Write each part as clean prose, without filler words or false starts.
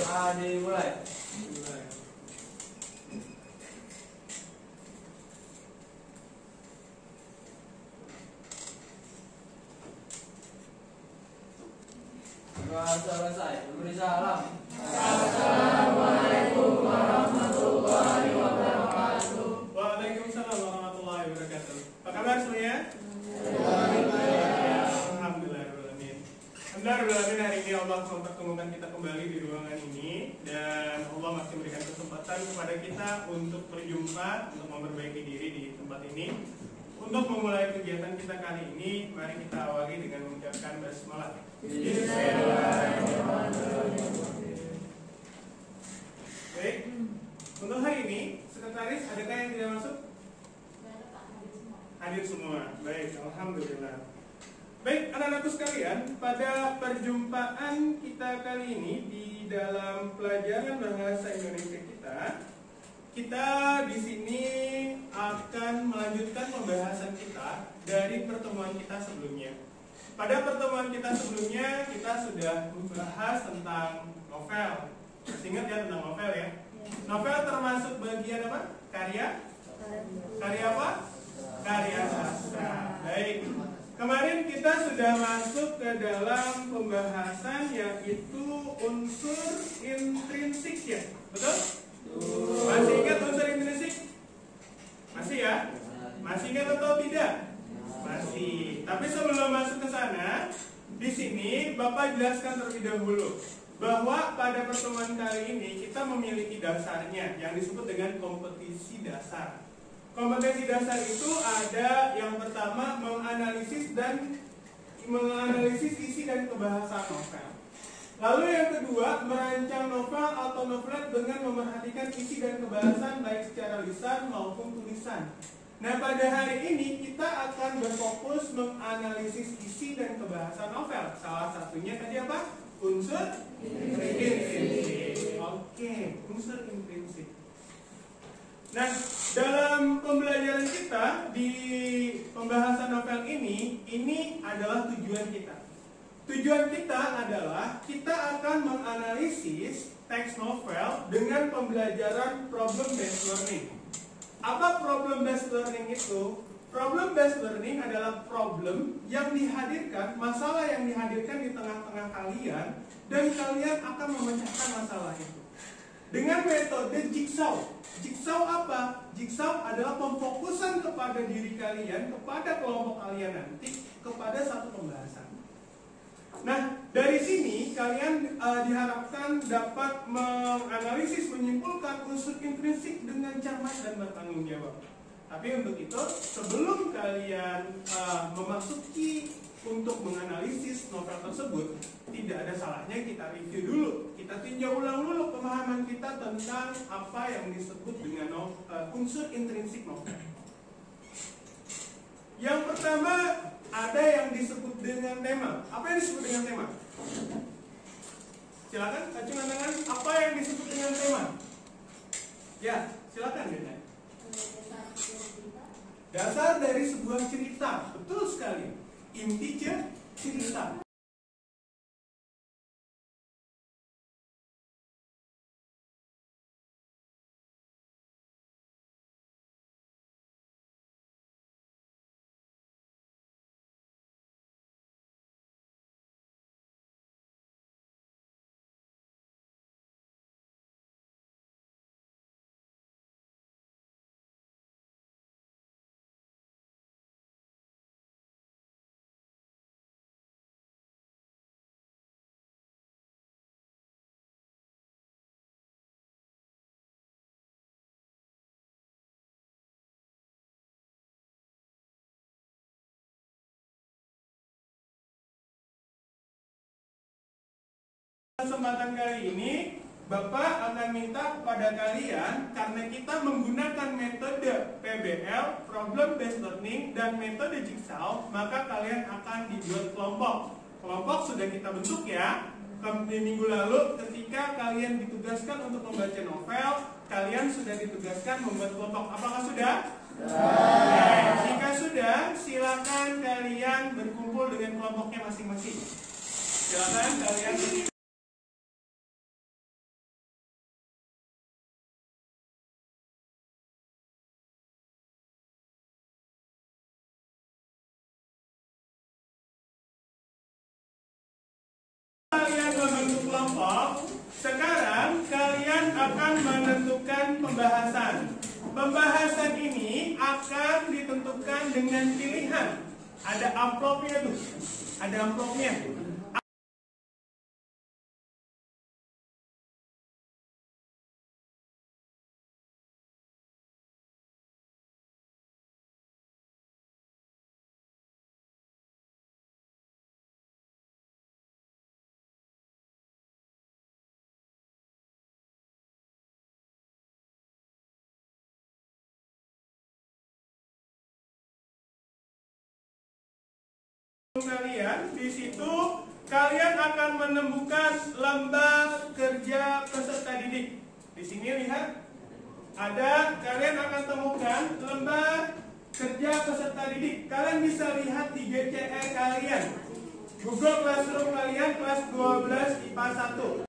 Dimulai. Selesai. Beri salam. Assalamualaikum warahmatullahi wabarakatuh. Waalaikumsalam warahmatullahi wabarakatuh. Apa kabar semuanya? Alhamdulillahirrahmanirrahim. Alhamdulillah hari ini Allah mempertemukan kita kembali di ruangan ini, dan Allah masih memberikan kesempatan kepada kita untuk berjumpa, untuk memperbaiki diri di tempat ini. Untuk memulai kegiatan kita kali ini, mari kita awali dengan mengucapkan basmalah. Baik, untuk hari ini, sekretaris adakah yang tidak masuk? Hadir semua. Baik, alhamdulillah. Baik, anak-anakku sekalian, pada perjumpaan kita kali ini di dalam pelajaran bahasa Indonesia kita di sini akan melanjutkan pembahasan kita dari pertemuan kita sebelumnya. Pada pertemuan kita sebelumnya kita sudah membahas tentang novel. Masih ingat ya tentang novel ya? Novel termasuk bagian apa? Karya apa? Karya sastra. Baik. Kemarin kita sudah masuk ke dalam pembahasan yaitu unsur intrinsik ya, betul? Masih ingat unsur intrinsik? Masih ya? Masih ingat atau tidak? Masih. Tapi sebelum masuk ke sana, di sini Bapak jelaskan terlebih dahulu bahwa pada pertemuan kali ini kita memiliki dasarnya yang disebut dengan kompetisi dasar. Kompetensi dasar itu ada yang pertama menganalisis isi dan kebahasan novel. Lalu yang kedua merancang novel atau novelet dengan memerhatikan isi dan kebahasan baik secara lisan maupun tulisan. Nah pada hari ini kita akan berfokus menganalisis isi dan kebahasan novel. Salah satunya tadi apa? Unsur intrinsik. Oke, unsur intrinsik. Nah, dalam pembelajaran kita di pembahasan novel ini adalah tujuan kita. Tujuan kita adalah kita akan menganalisis teks novel dengan pembelajaran problem based learning. Apa problem based learning itu? Problem based learning adalah problem yang dihadirkan, masalah yang dihadirkan di tengah-tengah kalian, dan kalian akan memecahkan masalah itu dengan metode jigsaw. Jigsaw apa? Jigsaw adalah pemfokusan kepada diri kalian, kepada kelompok kalian nanti, kepada satu pembahasan. Nah, dari sini kalian diharapkan dapat menganalisis, menyimpulkan unsur intrinsik dengan cermat dan bertanggung jawab. Tapi untuk itu, sebelum kalian memasuki untuk menganalisis novel tersebut, tidak ada salahnya kita review dulu. Kita tinjau ulang dulu pemahaman kita tentang apa yang disebut dengan unsur intrinsik novel. Yang pertama, ada yang disebut dengan tema. Apa yang disebut dengan tema? Silakan, acungkan tangan. Apa yang disebut dengan tema? Ya, silakan Dena. Dasar dari sebuah cerita. Betul sekali. Inti cerita. Kesempatan kali ini Bapak akan minta kepada kalian, karena kita menggunakan metode PBL, Problem Based Learning, dan metode Jigsaw, maka kalian akan dibuat kelompok. Kelompok sudah kita bentuk ya. Di minggu lalu ketika kalian ditugaskan untuk membaca novel, kalian sudah ditugaskan membuat kelompok. Apakah sudah? Nah, jika sudah, silakan kalian berkumpul dengan kelompoknya masing-masing. Silakan kalian kelompok, sekarang kalian akan menentukan pembahasan. Pembahasan ini akan ditentukan dengan pilihan. Ada amplopnya tuh. Ada amplopnya. Kalian di situ kalian akan menemukan lembar kerja peserta didik. Di sini lihat ada, kalian akan temukan lembar kerja peserta didik. Kalian bisa lihat di GCE kalian, Google Classroom kalian kelas 12 IPA 1.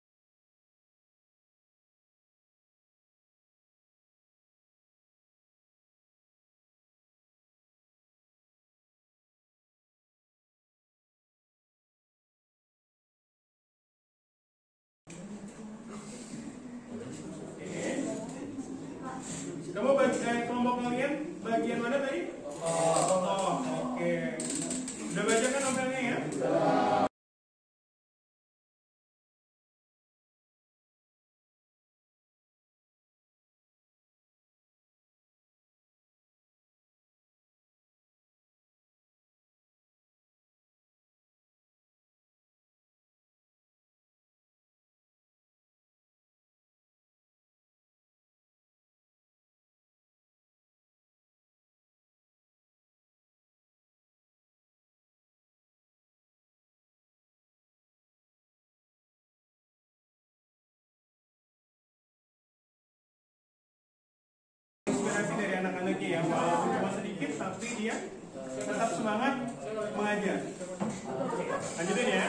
Kamu kelompok kalian bagian mana tadi? Oh, oke. Udah baca kan novelnya ya? Inspirasi dari anak-anaknya ya, walaupun cuma sedikit tapi dia tetap semangat mengajar. Lanjutin ya.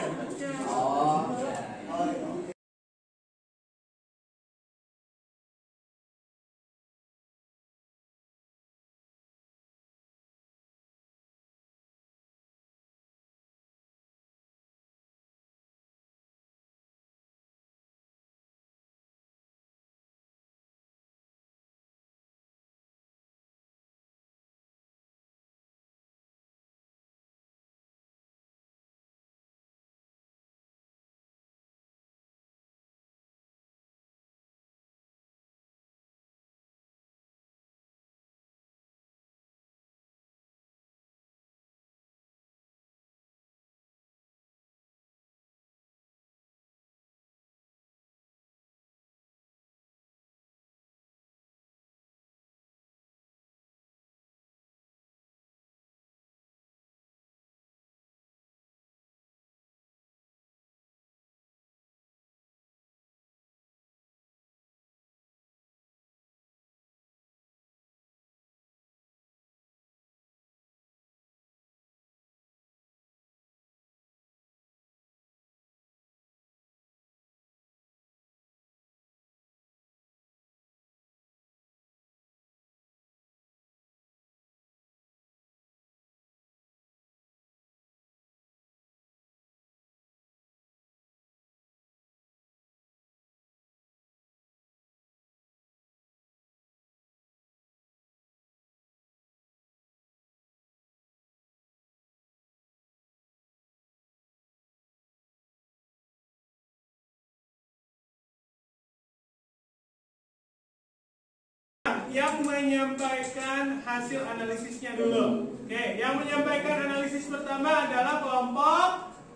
Yang menyampaikan hasil analisisnya dulu. Oke, yang menyampaikan analisis pertama adalah kelompok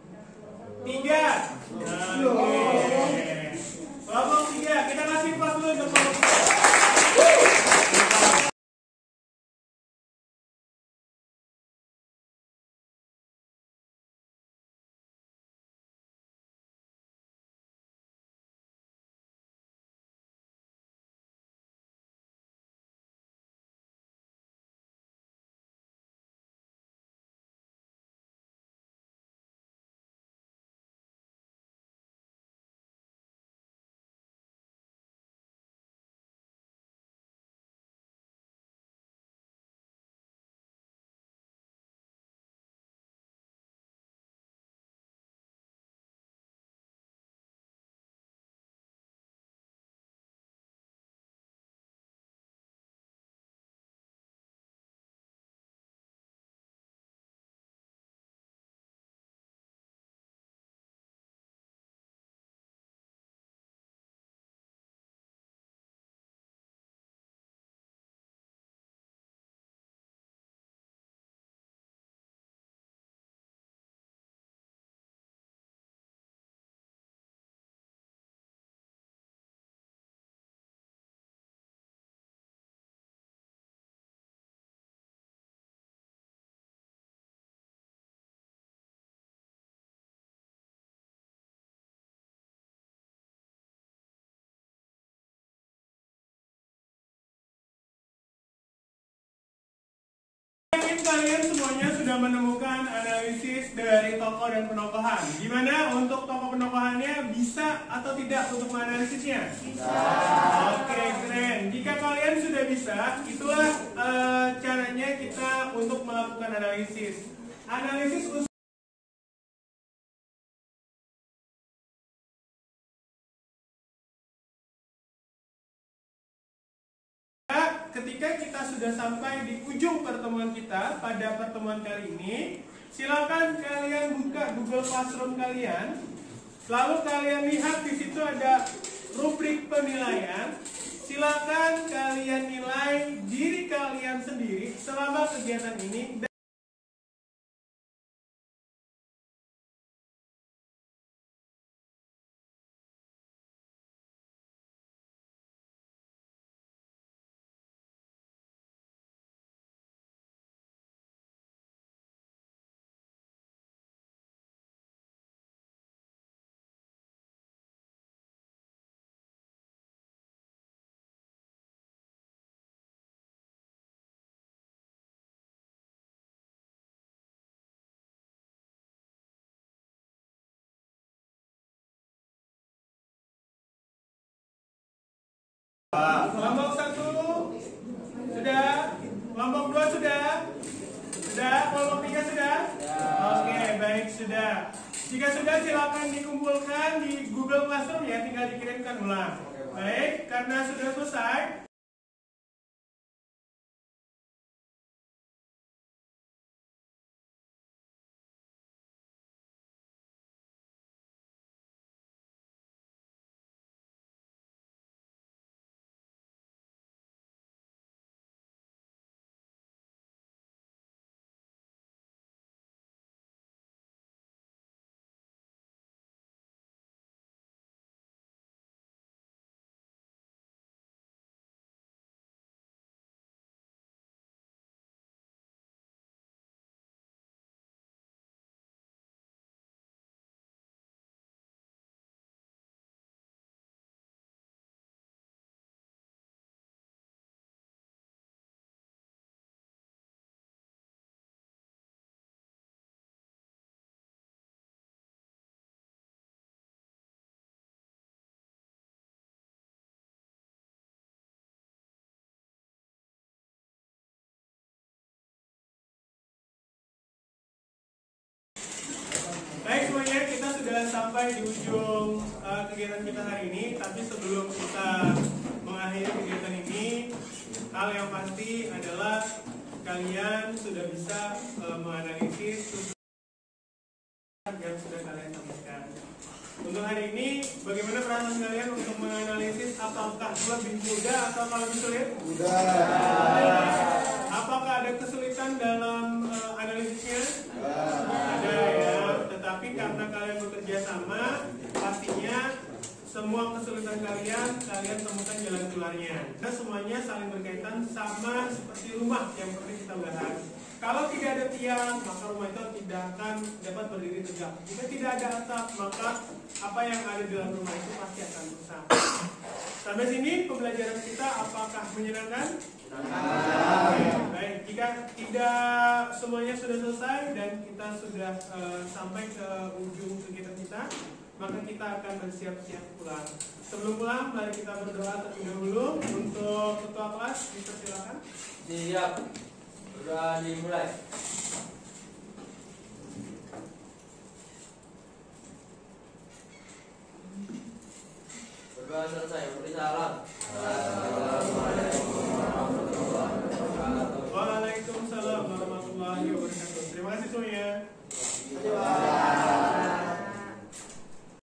3. Kelompok 3, kita kasih pas dulu untuk kelompok 3. kalian semuanya sudah menemukan analisis dari tokoh dan penokohan. Gimana untuk tokoh penokohannya, bisa atau tidak untuk menganalisisnya? Bisa. Oke, keren. Jika kalian sudah bisa, itulah caranya kita untuk melakukan analisis. Analisis ketika kita sudah sampai di ujung pertemuan kita pada pertemuan kali ini, silakan kalian buka Google Classroom kalian. Lalu kalian lihat di situ ada rubrik penilaian. Silakan kalian nilai diri kalian sendiri selama kegiatan ini. Kelompok 1 sudah, kelompok 2 sudah, kelompok 3 sudah. Oke, baik, sudah. Jika sudah, silakan dikumpulkan di Google Classroom ya, tinggal dikirimkan ulang. Baik, karena sudah selesai. Baik semuanya, kita sudah sampai di ujung kegiatan kita hari ini. Tapi sebelum kita mengakhiri kegiatan ini, hal yang pasti adalah kalian sudah bisa menganalisis yang sudah kalian sampaikan. Untuk hari ini, bagaimana perasaan kalian untuk menganalisis apakah lebih mudah atau lebih sulit? Mudah. Apakah ada kesulitan dalam analisisnya? Ada ya. Tetapi karena kalian bekerja sama, pastinya semua kesulitan kalian temukan jalan keluarnya. Dan semuanya saling berkaitan, sama seperti rumah yang pernah kita bahas. Kalau tidak ada tiang, maka rumah itu tidak akan dapat berdiri tegak. Jika tidak ada atap, maka apa yang ada di dalam rumah itu pasti akan rusak. Sampai sini pembelajaran kita apakah menyenangkan? Baik, jika tidak semuanya sudah selesai dan kita sudah sampai ke ujung kegiatan kita, maka kita akan bersiap-siap pulang. Sebelum pulang, mari kita berdoa terlebih dahulu. Untuk ketua kelas, dipersilakan. Siap. Berdoa dimulai. Berdoa selesai. Beri salam. Waalaikumsalam warahmatullahi wabarakatuh. Terima kasih semuanya.